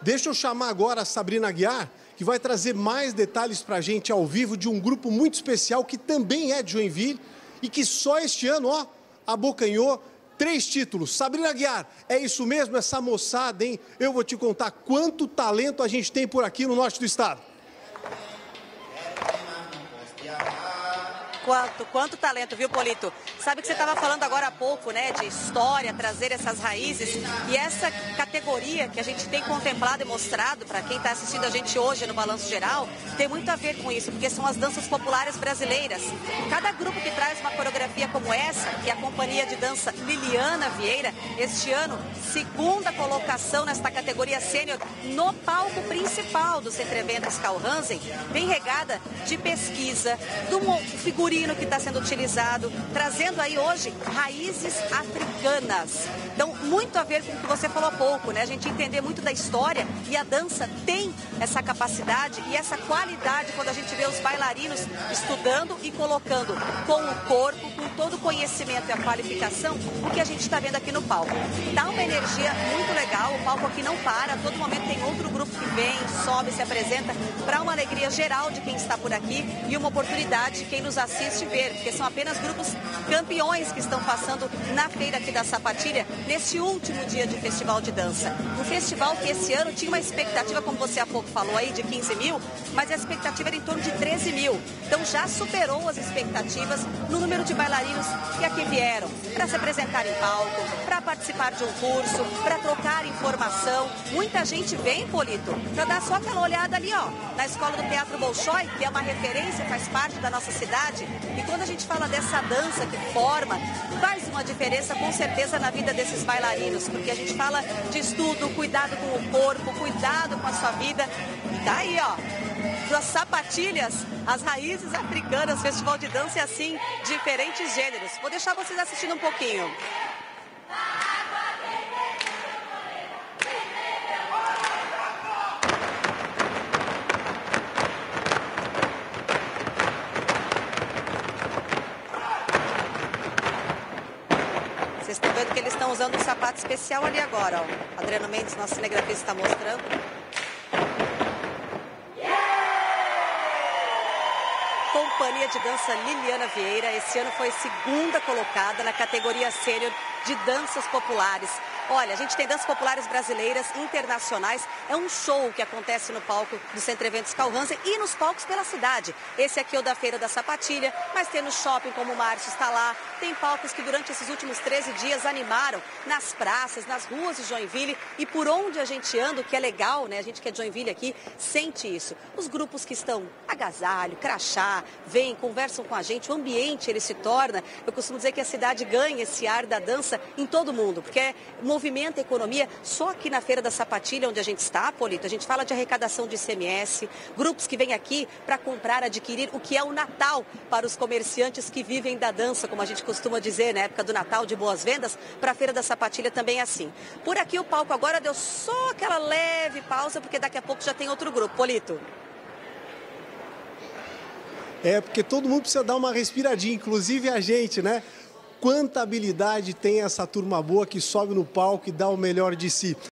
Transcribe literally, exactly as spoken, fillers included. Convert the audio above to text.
Deixa eu chamar agora a Sabrina Aguiar, que vai trazer mais detalhes para a gente ao vivo de um grupo muito especial que também é de Joinville e que só este ano, ó, abocanhou três títulos. Sabrina Aguiar, é isso mesmo, essa moçada, hein? Eu vou te contar quanto talento a gente tem por aqui no norte do estado. Quanto, quanto talento, viu, Polito? Sabe que você estava falando agora há pouco, né, de história, trazer essas raízes. E essa categoria que a gente tem contemplado e mostrado para quem está assistindo a gente hoje no Balanço Geral, tem muito a ver com isso, porque são as danças populares brasileiras. Cada grupo que traz uma coreografia como essa, que é a Companhia de Dança Liliana Vieira, este ano, segunda colocação nesta categoria sênior no palco principal do Centro Eventos Carl Hansen, bem regada de pesquisa, do figurino que está sendo utilizado, trazendo aí hoje raízes africanas. Então, muito a ver com o que você falou há pouco, né? A gente entender muito da história e a dança tem essa capacidade e essa qualidade quando a gente vê os bailarinos estudando e colocando com o corpo, com todo o conhecimento e a qualificação, o que a gente está vendo aqui no palco. Dá uma energia muito legal, o palco aqui não para, a todo momento tem outro grupo que vem, sobe, se apresenta, para uma alegria geral de quem está por aqui e uma oportunidade de quem nos assiste ver, porque são apenas grupos campeões que estão passando na feira aqui da Sapatilha, nesse último dia de festival de dança. Um festival que esse ano tinha uma expectativa, como você há pouco falou aí, de quinze mil, mas a expectativa era em torno de treze mil. Então já superou as expectativas no número de bailarinos que aqui vieram para se apresentar em palco, para participar de um curso, para trocar informação. Muita gente vem, Polito, para dar só aquela olhada ali, ó, na Escola do Teatro Bolshoi, que é uma referência, faz parte da nossa cidade. E quando a gente fala dessa dança que forma, faz uma diferença com certeza na vida desses bailarinos, porque a gente fala de estudo, cuidado com o corpo, cuidado com a sua vida. E tá aí, ó, das sapatilhas, as raízes africanas, festival de dança e assim, diferentes gêneros. Vou deixar vocês assistindo um pouquinho. Vocês estão vendo que eles estão usando um sapato especial ali agora, ó. Adriano Mendes, nosso cinegrafista, está mostrando. Companhia de Dança Liliana Vieira, esse ano foi segunda colocada na categoria sênior de danças populares. Olha, a gente tem danças populares brasileiras, internacionais. É um show que acontece no palco do Centro Eventos Carl Hansen e nos palcos pela cidade. Esse aqui é o da Feira da Sapatilha, mas tem no shopping, como o Márcio está lá. Tem palcos que durante esses últimos treze dias animaram nas praças, nas ruas de Joinville e por onde a gente anda, o que é legal, né? A gente que é de Joinville aqui sente isso. Os grupos que estão agasalho, crachá, vêm, conversam com a gente, o ambiente ele se torna. Eu costumo dizer que a cidade ganha esse ar da dança em todo mundo, porque é movimenta a economia. Só aqui na Feira da Sapatilha, onde a gente está, Polito, a gente fala de arrecadação de I C M S, grupos que vêm aqui para comprar, adquirir o que é o Natal para os comerciantes que vivem da dança, como a gente costuma dizer, na época do Natal, de boas vendas, para a Feira da Sapatilha também é assim. Por aqui o palco agora deu só aquela leve pausa, porque daqui a pouco já tem outro grupo. Polito. É, porque todo mundo precisa dar uma respiradinha, inclusive a gente, né? Quanta habilidade tem essa turma boa que sobe no palco e dá o melhor de si.